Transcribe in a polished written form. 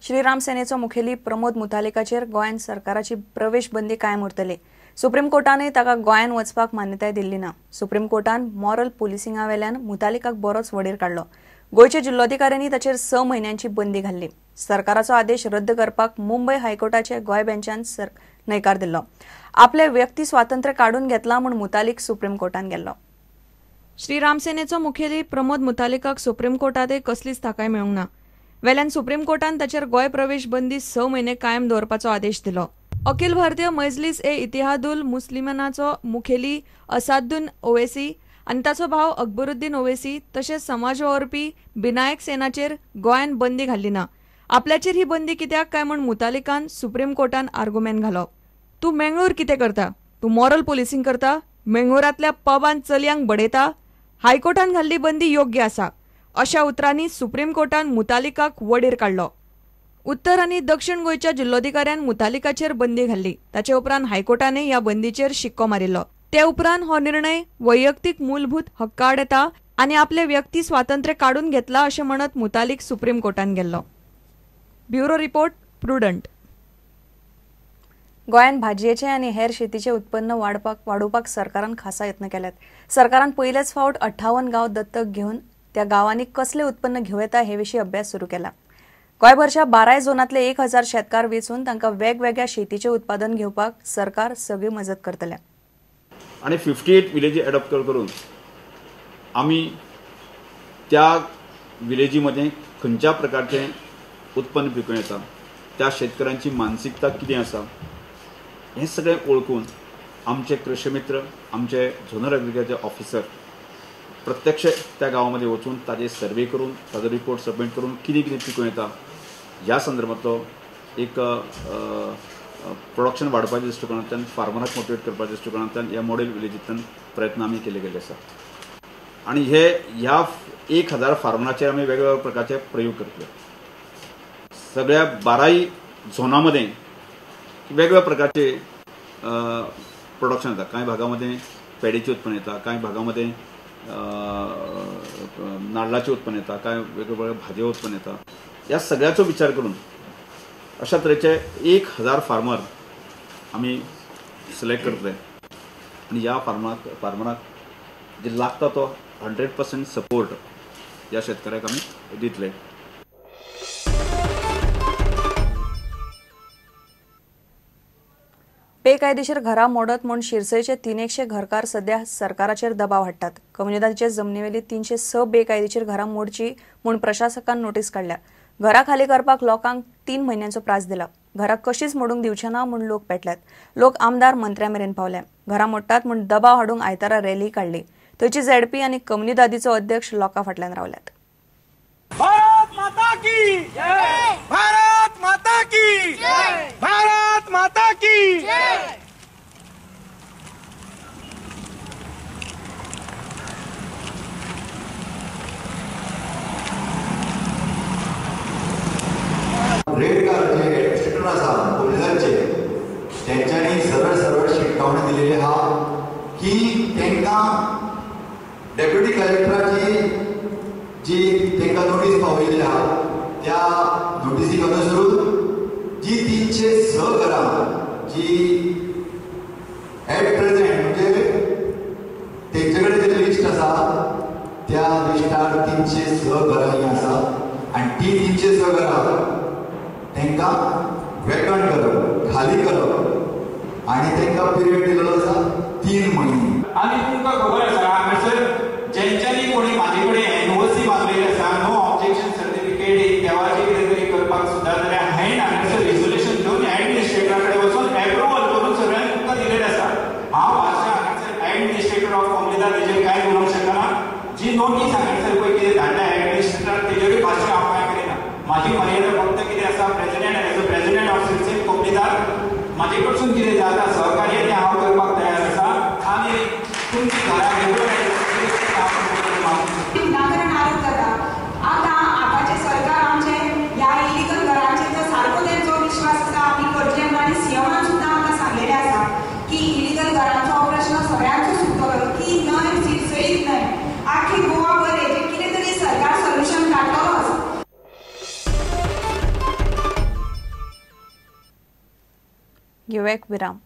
श्रीराम सेनेचो मुखेली प्रमोद मुतालिकाचेर गोंयान सरकाराची प्रवेश बंदी कायम उरतली। सुप्रीम कोर्टानय ताका गोंयान वचपाक मान्यताय दिल्ली ना। सुप्रीम कोर्टान मॉरल पुलिसिंगा वेल्यान मुतालिकाक बरोच वडीर काडलो। गोयच्या जिल्लोधिकाऱ्यांनी ताचेर 6 म्हयन्यांची बंदी घाल्ली। सरकाराचो आदेश रद्द करपाक मुंबय हायकोर्टाचे गोंय बेंचान न्हयकार दिल्लो। आपले व्यक्ती स्वातंत्र्य काडून घेतला म्हूण मुतालिक सुप्रीम कोर्टान गेल्लो। श्रीराम सेनेचो मुखेली प्रमोद मुतालिकाक सुप्रीम कोर्टातय कसलीच थाकाय मेळूंक ना। वेल्यान सुप्रीम कोर्टान ताचेर गोंय प्रवेश बंदी 6 म्हयने कायम दवरपाचो आदेश दिलो। अखिल भारतीय मजलिस ए इतिहादुल मुस्लिमानाचो मुखेली असादुद्दीन ओवैसी आनी ताचो भाव अकबरुद्दीन ओवैसी तशेंच समाज वावरपी बिनायक सेनाचेर गोंयान बंदी घाल्ली ना। आपल्याचेर ही बंदी कित्याक काय म्हूण मुतालिकान सुप्रीम कोर्टान आर्ग्युमेंट घालो। तूं मेंगळूर कितें करता? तूं मॉरल पुलिसिंग करता? मेंगळुरांतल्या पबान चलयांक बडयता? हायकोर्टान घाल्ली बंदी योग्य आसा अशा उतरांनी सुप्रीम कोर्टान मुतालिकाक वडीर काडलो। उत्तर आनी दक्षिण गोंयच्या जिल्लोधिकाऱ्यान मुतालिकाचेर बंदी घाल्ली। ताचे उपरांत हायकोर्टानय ह्या बंदीचेर शिक्को मारिल्लो। ते उपरांत हो निर्णय वैयक्तीक मूलभूत हक्का आड येता आनी आपले व्यक्ती स्वातंत्र्य काडून घेतला अशें म्हणत मुतालिक सुप्रीम कोर्टान गेल्लो। Bureau report Prudent. गोंयान भाजयेचें आनी हेर शेतीचें उत्पन्न वाडोवपाक सरकारान खासा यत्न केल्यात। सरकारान पयलेच फावट 58 गांव दत्तक घेवन त्या गांवांनी कसले उत्पन्न घेवं येता हे विशीं अभ्यास सुरू केला। गोंयभरच्या 12 झोनांतले 1000 शेतकार वेचून तांकां वेगवेगळ्या शेतीचें उत्पादन घेवपाक सरकार सगळी मजत करतले। आणि 58 विलेजी एडॉप्ट करून आमी त्या विलेजीमध्ये खंयच्या प्रकारचे उत्पन्न पिकूं येता, त्या शेतकऱ्यांची मानसिकता कितें आसा हे सगळें ओळखून आमचे कृषी मित्र, आमचे झोनल एग्रीकल्चर ऑफिसर प्रत्यक्ष त्या गावामध्ये वचून ताजे सर्वे करून ताजो रिपोर्ट सबमिट करून कितें कितें पिकूं येता ह्या संदर्भातलो एक प्रोडक्शन वाडपाच्या दृश्टिकोनांतल्यान फार्मराक मोटिवेट करपाच्या दृश्टिकोनांतल्यान ह्या मॉडेल विलेजींतल्यान प्रयत्न आमी केले गेले आसा। आनी ह्या 1000 फार्मराचेर आमी वेगवेगळ्या प्रकारचे प्रयोग करतले। सगळ्या 12 झोनामध्ये वेगवेगळ्या प्रकारचे प्रोडक्शन येता। कांय भागामध्ये पेडीचे उत्पन्न येता, कांय भागामध्ये नाल्लाचे उत्पन्न येता, काय वेगवेगळ्या भाजयो उत्पन्न येता। या सगळ्याचो विचार करून अशा तरेचे 1000 फार्मर आमी सिलेक्ट करतले आणि या फार्मराक जे लागता तो 100% सपोर्ट या शेतकऱ्याक आमी दितले। बेकायदेशीर घरां मोडत म्हूण शिरसयचे 300 घरकार सध्या सरकाराचेर दबाव हाडटात। कम्युनिटीच्या जमनीवेली 306 बेकायदेशीर घरां मोडची म्हूण प्रशासकान नोटीस काडल्या। घरां खाली करपाक लोकांक 3 म्हयन्यांचो प्रास दिला। घरां कशीच मोडूंक दिवचे ना म्हूण लोक पेटल्यात। लोक आमदार मंत्र्या मेरेन पावले। घरां मोडटात म्हूण दबाव हाडूंक आयतारा रॅली काडली। थंयची झेडपी आनी कम्युनिदादीचो अध्यक्ष लोकां फाटल्यान रावल्यात। भारत माता की जय! भारत माता की जय! भारत माता की जय! रेड कार्ड जे एडमिनिस्ट्रेटर आसा पोलिसांचे तेंच्यांनी सरळ शिटकावणी दिलेली आहा की तांकां डेप्युटी कलेक्टराची जी तांकां नोटीस पावयलेली आहा त्या नोटीसीक अनुसरून जी 306 घरां जी एट प्रेझेंट म्हणजे तेंचे कडेन जे लिस्ट आसा त्या लिस्टार 306 घरां आसा आनी ती 306 घरां तांकां वेकंट करप, खाली करप आनी तांकां पिरियड दिलेलो आसा 3 म्हयने। आनी तुमकां खबर आसा हांगासर जेंच्यांनी कोणी म्हाजे कडेन एनओसी मागलेली आसा, नो ऑब्जेक्शन सर्टिफिकेट एक देवाचें कितें तरी करपाक सुद्दां जाल्यार हांवें हांगासर रेजोल्युशन घेवन एडमिनिस्ट्रेटरा कडेन वचून एप्रुवल करून सगळ्यांक तुमकां दिलेलें आसा। हांव हांगासर एडमिनिस्ट्रेटर ऑफ कॉम्युनिटी तेजेर कांय करूंक शकना। जी नोटीस हांगासर पळय कितें धाडल्या एडमिनिस्ट्रेटर तेजेरूय भाशा हांव कांय करिना। म्हाजी मर्यादा फक्त कितें आसा president as a president of Silchar community म्हाजे कडसून कितें जाता सहकार्य तें हांव करपाक तयार आसा आनी तुमची घरां घेवन आतांचे सरकार आमचे ह्या इलिगल घरांचेर सारको तेंचो विश्वास आसा आमी करचें आनी सीएमान सुद्दां आमकां सांगलेलें आसा की इलिगल घरांचो प्रश्न सगळ्यांचो सुटतलो, की न्हय सिरसयत न्हय आख्खी गोवा भर हेजेर कितें तरी सरकार सोल्युशन काडटलोच। घेऊया एक विराम.